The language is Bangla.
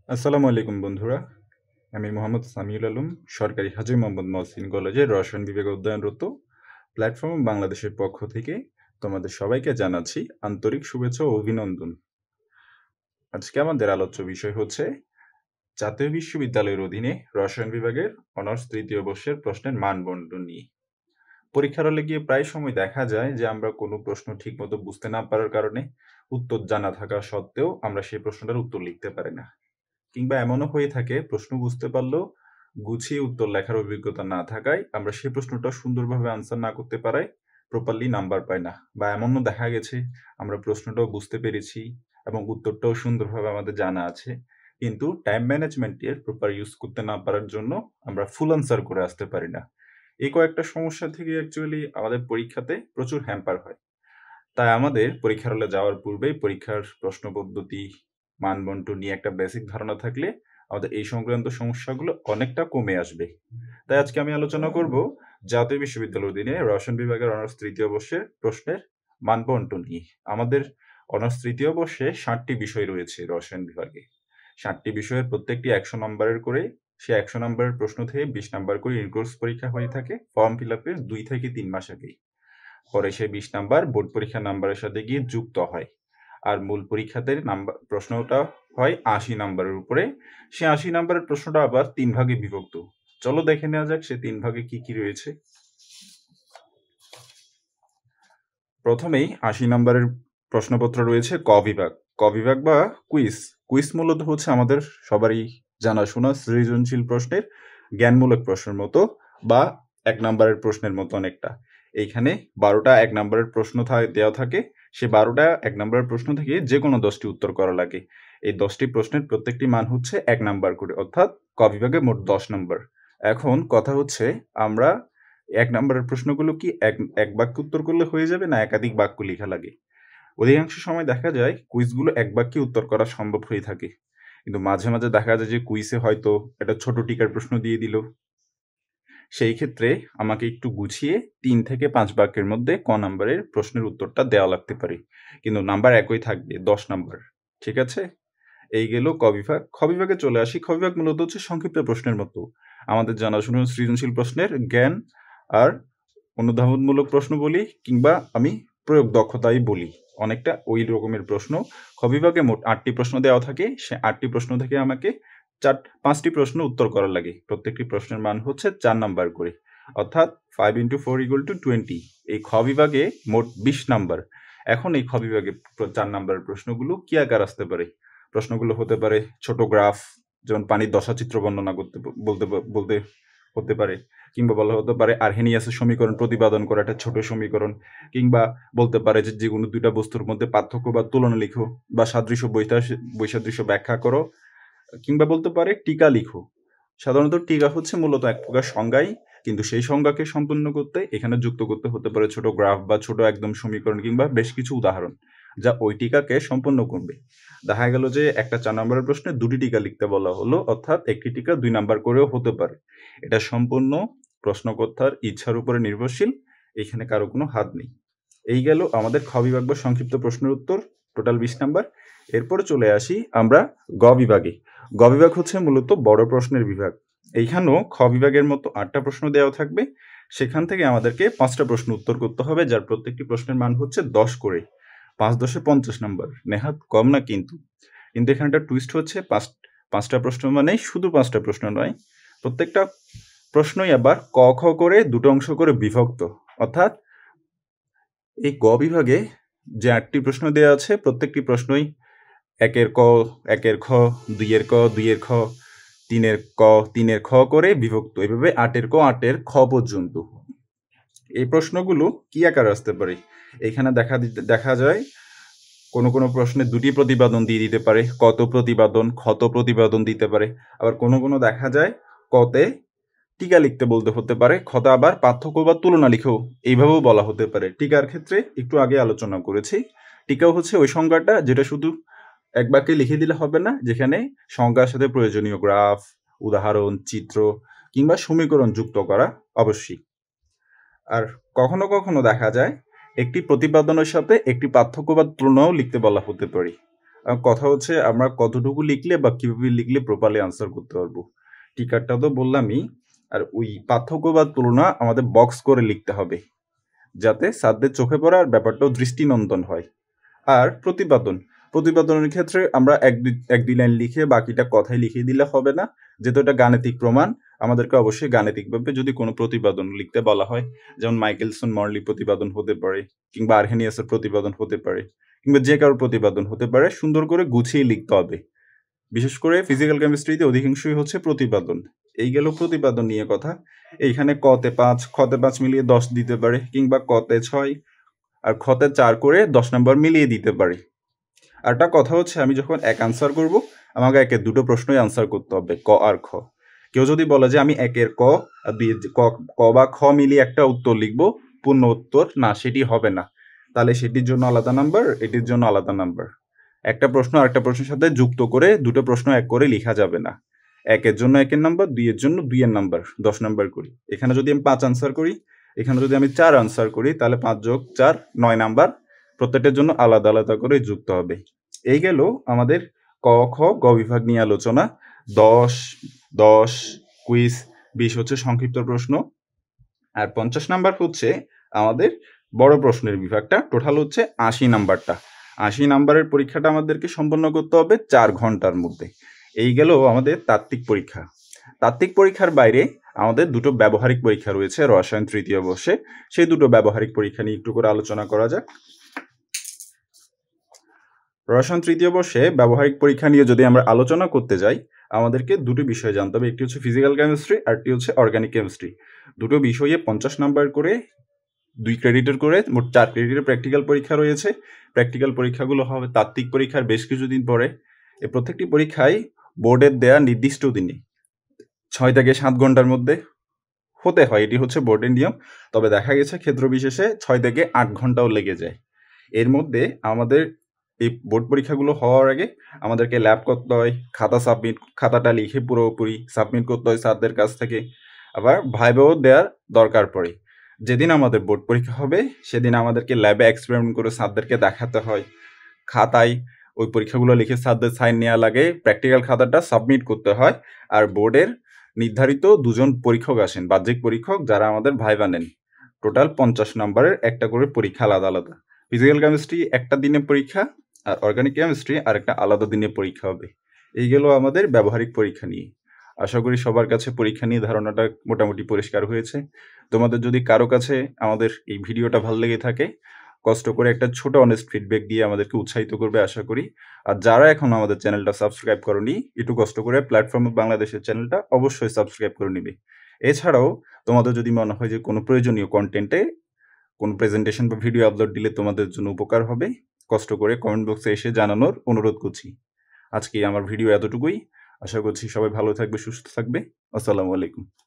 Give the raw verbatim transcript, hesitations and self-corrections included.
আসসালামু আলাইকুম বন্ধুরা। আমি মোহাম্মদ সামিউল আলম, সরকারি হাজী মোহাম্মদ মহসিন কলেজের রসায়ন বিভাগে অধ্যয়নরত। প্ল্যাটফর্ম বাংলাদেশের পক্ষ থেকে তোমাদের সবাইকে জানাচ্ছি আন্তরিক শুভেচ্ছা ও অভিনন্দন। আজকে আমাদের আলোচ্য বিষয় হচ্ছে জাতীয় বিশ্ববিদ্যালয়ের অধীনে রসায়ন বিভাগের অনার্স তৃতীয় বর্ষের প্রশ্নের মান বন্টন নিয়ে। পরীক্ষার হলে গিয়ে প্রায় সময় দেখা যায় যে আমরা কোনো প্রশ্ন ঠিকমতো বুঝতে না পারার কারণে উত্তর জানা থাকা সত্ত্বেও আমরা সেই প্রশ্নটার উত্তর লিখতে পারি না, কিংবা এমনও হয়ে থাকে প্রশ্ন বুঝতে পারলেও গুছিয়ে উত্তর লেখার অভিজ্ঞতা না থাকায় আমরা সেই প্রশ্নটা সুন্দরভাবে আনসার না করতে পারায় প্রপারলি নাম্বার পাই না। বা এমনও দেখা গেছে আমরা প্রশ্নটাও বুঝতে পেরেছি এবং উত্তরটাও সুন্দরভাবে আমাদের জানা আছে, কিন্তু টাইম ম্যানেজমেন্টের প্রপার ইউজ করতে না পারার জন্য আমরা ফুল আনসার করে আসতে পারি না। এই কয়েকটা সমস্যা থেকে অ্যাকচুয়ালি আমাদের পরীক্ষাতে প্রচুর হ্যাম্পার হয়। তাই আমাদের পরীক্ষার হলে যাওয়ার পূর্বেই পরীক্ষার প্রশ্ন পদ্ধতি, মানবন্টন নিয়ে একটা বেসিক ধারণা থাকলে আমাদের এই সংক্রান্ত সমস্যাগুলো অনেকটা কমে আসবে। তাই আজকে আমি আলোচনা করব জাতীয় বিশ্ববিদ্যালয়ের অধীনে রসায়ন বিভাগের অনার্স তৃতীয় বর্ষের প্রশ্নের মানবন্টন নিয়ে। আমাদের অনার্স তৃতীয় বর্ষে ষাটটি বিষয় রয়েছে রসায়ন বিভাগে। ষাটটি বিষয়ের প্রত্যেকটি একশো নম্বরের করে, সে একশো নম্বরের প্রশ্ন থেকে বিশ নম্বর করে ইনকোর্স পরীক্ষা হয়ে থাকে ফর্ম ফিল আপের দুই থেকে তিন মাস আগেই। পরে সে বিশ নাম্বার বোর্ড পরীক্ষার নাম্বারের সাথে গিয়ে যুক্ত হয়। আর মূল পরীক্ষাতে নাম্বার প্রশ্নটা হয় আশি নাম্বারের উপরে। সে আশি নাম্বারের প্রশ্নটা আবার তিন ভাগে বিভক্ত। চলো দেখে নেওয়া যাক সে তিন ভাগে কি কি রয়েছে। প্রথমেই আশি নাম্বারের প্রশ্নপত্র রয়েছে ক বিভাগ। ক বিভাগ বা কুইজ। কুইজ মূলত হচ্ছে আমাদের সবারই জানাশোনা সৃজনশীল প্রশ্নের জ্ঞানমূলক প্রশ্নের মতো বা এক নাম্বারের প্রশ্নের মতো অনেকটা। এইখানে বারোটা এক নাম্বারের প্রশ্ন দেওয়া থাকে, সে বারোটা এক নাম্বারের প্রশ্ন থেকে যে কোনো দশটি উত্তর করা লাগে। এই দশটি প্রশ্নের প্রত্যেকটি মান হচ্ছে এক নাম্বার করে, অর্থাৎ ক বিভাগে মোট দশ নাম্বার। এখন কথা হচ্ছে আমরা এক নাম্বারের প্রশ্নগুলো কি এক এক বাক্য উত্তর করলে হয়ে যাবে না একাধিক বাক্য লেখা লাগে? অধিকাংশ সময় দেখা যায় কুইজগুলো এক বাক্যে উত্তর করা সম্ভব হয়ে থাকে, কিন্তু মাঝে মাঝে দেখা যায় যে কুইজে হয়তো একটা ছোট টিকার প্রশ্ন দিয়ে দিল। সেই ক্ষেত্রে আমাকে একটু গুছিয়ে তিন থেকে পাঁচ বাক্যের মধ্যে ক নাম্বারের প্রশ্নের উত্তরটা দেওয়া লাগতে পারে, কিন্তু নাম্বার একই থাকবে, দশ নাম্বার। ঠিক আছে, এই গেল ক বিভাগ। খ বিভাগে চলে আসি। খ বিভাগ মূলত হচ্ছে সংক্ষিপ্ত প্রশ্নের মতো আমাদের জানাশোনা সৃজনশীল প্রশ্নের জ্ঞান আর অনুধাবনমূলক প্রশ্ন বলি, কিংবা আমি প্রয়োগ দক্ষতাই বলি, অনেকটা ওই রকমের প্রশ্ন। খ বিভাগে মোট আটটি প্রশ্ন দেওয়া থাকে, সে আটটি প্রশ্ন থেকে আমাকে চার পাঁচটি প্রশ্ন উত্তর করা লাগে। প্রত্যেকটি প্রশ্নের মান হচ্ছে চার নাম্বার করে, অর্থাৎ five into four equal to twenty. এই খ বিভাগে মোট বিশ নাম্বার। এখন এই খ বিভাগে চার নাম্বারের প্রশ্নগুলো কি আকার আসতে পারে? প্রশ্নগুলো হতে পারে ছোট গ্রাফ, যেমন পানির দশাচিত্র বর্ণনা করতে বলতে বলতে হতে পারে, কিংবা বলা হতে পারে আর্হেনিয়াসের সমীকরণ প্রতিপাদন করা একটা ছোট সমীকরণ, কিংবা বলতে পারে যে যে কোনো দুইটা বস্তুর মধ্যে পার্থক্য বা তুলনা লিখো, বা সাদৃশ্য বৈসাদৃশ্য ব্যাখ্যা করো, কিংবা বলতে পারে টিকা লিখো। সাধারণত টিকা হচ্ছে মূলত এক প্রকার সংজ্ঞাই, কিন্তু সেই সংজ্ঞাকে সম্পূর্ণ করতে এখানে যুক্ত করতে হতে পারে ছোট গ্রাফ বা ছোট একদম সমীকরণ, কিংবা বেশ কিছু উদাহরণ যা ওই টিকাকে সম্পূর্ণ করবে। দেখা গেল যে একটা চার নম্বরের প্রশ্নে দুটি টিকা লিখতে বলা হলো, অর্থাৎ একটি টিকা দুই নাম্বার করেও হতে পারে। এটা সম্পূর্ণ প্রশ্নকর্তার ইচ্ছার উপরে নির্ভরশীল, এখানে কারো কোনো হাত নেই। এই গেল আমাদের খ বিভাগ বা সংক্ষিপ্ত প্রশ্নের উত্তর, টোটাল বিশ নাম্বার। এরপরে চলে আসি আমরা গ বিভাগে। গ বিভাগ হচ্ছে মূলত বড় প্রশ্নের বিভাগ। এইখানেও খ বিভাগের মতো আটটা প্রশ্ন দেওয়া থাকবে, সেখান থেকে আমাদেরকে পাঁচটা প্রশ্ন উত্তর করতে হবে, যার প্রত্যেকটি প্রশ্নের মান হচ্ছে দশ করে। পাঁচ দশে পঞ্চাশ নাম্বার, নেহাত কম না। কিন্তু কিন্তু এখানে একটা টুইস্ট হচ্ছে, পাঁচ পাঁচটা প্রশ্ন মানে শুধু পাঁচটা প্রশ্ন নয়, প্রত্যেকটা প্রশ্নই আবার ক খ করে দুটো অংশ করে বিভক্ত। অর্থাৎ এই গ বিভাগে যে আটটি প্রশ্ন দেওয়া আছে প্রত্যেকটি প্রশ্নই একের ক একের খ, দুইয়ের ক দুইয়ের খ, তিনের ক তিনের খ করে বিভক্ত, এভাবে আটের ক আটের খ পর্যন্ত। এই প্রশ্নগুলো কি আকার আসতে পারে? এখানে দেখা দেখা যায় কোনো কোনো প্রশ্নে দুটি প্রতিপাদন দিয়ে দিতে পারে, কত প্রতিপাদন ক্ষত প্রতিপাদন দিতে পারে। আবার কোনো কোনো দেখা যায় কতে টিকা লিখতে বলতে হতে পারে, ক্ষতা আবার পার্থক্য বা তুলনা লিখেও এইভাবেও বলা হতে পারে। টিকার ক্ষেত্রে একটু আগে আলোচনা করেছি, টিকাও হচ্ছে ওই সংজ্ঞাটা যেটা শুধু এক বাক্যে লিখে দিলে হবে না, যেখানে সংজ্ঞার সাথে প্রয়োজনীয় গ্রাফ, উদাহরণ, চিত্র কিংবা সমীকরণ যুক্ত করা অবশ্যই। আর কখনো কখনো দেখা যায় একটি প্রতিপাদনের সাথে একটি পার্থক্য বা তুলনাও লিখতে বলা হতে পারে। কথা হচ্ছে আমরা কতটুকু লিখলে বা কিভাবে লিখলে প্রপারলি আনসার করতে পারবো। টিকারটা তো বললামই, আর ওই পার্থক্য বা তুলনা আমাদের বক্স করে লিখতে হবে, যাতে স্যারদের চোখে পড়ে আর ব্যাপারটাও দৃষ্টিনন্দন হয়। আর প্রতিপাদন প্রতিপাদনের ক্ষেত্রে আমরা এক দুই এক দুই লাইন লিখে বাকিটা কথায় লিখিয়ে দিলে হবে না, যেহেতু এটা গাণিতিক প্রমাণ। আমাদেরকে অবশ্যই গাণিতিকভাবে যদি কোনো প্রতিপাদন লিখতে বলা হয়, যেমন মাইকেলসন মর্লি প্রতিপাদন হতে পারে, কিংবা আর্হেনিয়াসের প্রতিপাদন হতে পারে, কিংবা যে কারোর প্রতিপাদন হতে পারে, সুন্দর করে গুছিয়ে লিখতে হবে। বিশেষ করে ফিজিক্যাল কেমিস্ট্রিতে অধিকাংশই হচ্ছে প্রতিপাদন। এই গেল প্রতিপাদন নিয়ে কথা। এইখানে কতে পাঁচ খতে পাঁচ মিলিয়ে দশ দিতে পারে, কিংবা কতে ছয় আর খতে চার করে দশ নম্বর মিলিয়ে দিতে পারে। আর একটা কথা হচ্ছে, আমি যখন এক আনসার করব, আমাকে একের দুটো প্রশ্নই আনসার করতে হবে, ক আর খ। কেউ যদি বলে যে আমি একের ক আর দুই ক ক বা খ মিলিয়ে একটা উত্তর লিখবো, পূর্ণ উত্তর, না, সেটি হবে না। তাহলে সেটির জন্য আলাদা নাম্বার, এটির জন্য আলাদা নাম্বার। একটা প্রশ্ন আরেকটা প্রশ্নের সাথে যুক্ত করে দুটো প্রশ্ন এক করে লেখা যাবে না। একের জন্য একের নাম্বার, দুইয়ের জন্য দুইয়ের নাম্বার, দশ নাম্বার করি। এখানে যদি আমি পাঁচ আনসার করি, এখানে যদি আমি চার আনসার করি, তাহলে পাঁচ যোগ চার নয় নাম্বার, প্রত্যেকটার জন্য আলাদা আলাদা করে যুক্ত হবে। এই গেল আমাদের ক খ গ বিভাগ নিয়ে আলোচনা। দশ দশ কুইজ, বিশ হচ্ছে সংক্ষিপ্ত প্রশ্ন, আর পঞ্চাশ নাম্বার হচ্ছে আমাদের বড় প্রশ্নের বিভাগটা। টোটাল হচ্ছে আশি নাম্বারটা। আশি নাম্বারের পরীক্ষাটা আমাদেরকে সম্পন্ন করতে হবে চার ঘন্টার মধ্যে। এই গেল আমাদের তাত্ত্বিক পরীক্ষা। তাত্ত্বিক পরীক্ষার বাইরে আমাদের দুটো ব্যবহারিক পরীক্ষা রয়েছে রসায়ন তৃতীয় বর্ষে। সেই দুটো ব্যবহারিক পরীক্ষা নিয়ে একটু করে আলোচনা করা যাক। রসায়ন তৃতীয় বর্ষে ব্যবহারিক পরীক্ষা নিয়ে যদি আমরা আলোচনা করতে যাই, আমাদেরকে দুটো বিষয় জানতে হবে। একটি হচ্ছে ফিজিক্যাল কেমিস্ট্রি, আর একটি হচ্ছে অর্গানিক কেমিস্ট্রি। দুটো বিষয়ে পঞ্চাশ নাম্বার করে, দুই ক্রেডিটের করে মোট চার ক্রেডিটের প্র্যাকটিক্যাল পরীক্ষা রয়েছে। প্র্যাকটিক্যাল পরীক্ষাগুলো হবে তাত্ত্বিক পরীক্ষার বেশ কিছুদিন পরে। এই প্রত্যেকটি পরীক্ষায় বোর্ডের দেয়া নির্দিষ্ট দিনে ছয় থেকে সাত ঘন্টার মধ্যে হতে হয়, এটি হচ্ছে বোর্ডের নিয়ম। তবে দেখা গেছে ক্ষেত্র বিশেষে ছয় থেকে আট ঘন্টাও লেগে যায়। এর মধ্যে আমাদের এই বোর্ড পরীক্ষাগুলো হওয়ার আগে আমাদেরকে ল্যাব করতে হয়, খাতা সাবমিট, খাতাটা লিখে পুরোপুরি সাবমিট করতে হয় স্যারদের কাছ থেকে। আবার ভাইভাও দেওয়ার দরকার পড়ে। যেদিন আমাদের বোর্ড পরীক্ষা হবে সেদিন আমাদেরকে ল্যাবে এক্সপেরিমেন্ট করে স্যারদেরকে দেখাতে হয়। খাতায় ওই পরীক্ষাগুলো লিখে স্যারদের সাইন নেওয়া লাগে, প্র্যাকটিক্যাল খাতাটা সাবমিট করতে হয়। আর বোর্ডের নির্ধারিত দুজন পরীক্ষক আসেন, বাহ্যিক পরীক্ষক, যারা আমাদের ভাইভা নেন। টোটাল পঞ্চাশ নম্বরের একটা করে পরীক্ষা আলাদা আলাদা। ফিজিক্যাল কেমিস্ট্রি একটা দিনে পরীক্ষা, আর অর্গানিক কেমিস্ট্রি আর একটা আলাদা দিনে পরীক্ষা হবে। এই গেল আমাদের ব্যবহারিক পরীক্ষা নিয়ে। আশা করি সবার কাছে পরীক্ষা নিয়ে ধারণাটা মোটামুটি পরিষ্কার হয়েছে। তোমাদের যদি কারো কাছে আমাদের এই ভিডিওটা ভালো লেগে থাকে, কষ্ট করে একটা ছোট অনেস্ট ফিডব্যাক দিয়ে আমাদেরকে উৎসাহিত করবে আশা করি। আর যারা এখন আমাদের চ্যানেলটা সাবস্ক্রাইব করনি, একটু কষ্ট করে প্ল্যাটফর্ম অফ বাংলাদেশের চ্যানেলটা অবশ্যই সাবস্ক্রাইব করে নিবে। এছাড়াও তোমাদের যদি মনে হয় যে কোনো প্রয়োজনীয় কন্টেন্টে কোনো প্রেজেন্টেশন বা ভিডিও আপলোড দিলে তোমাদের জন্য উপকার হবে, কষ্ট করে কমেন্ট বক্সে এসে জানানোর অনুরোধ করছি। আজকে আমার ভিডিও এতটুকুই। আশা করছি সবাই ভালো থাকবে, সুস্থ থাকবে। আসসালামু আলাইকুম।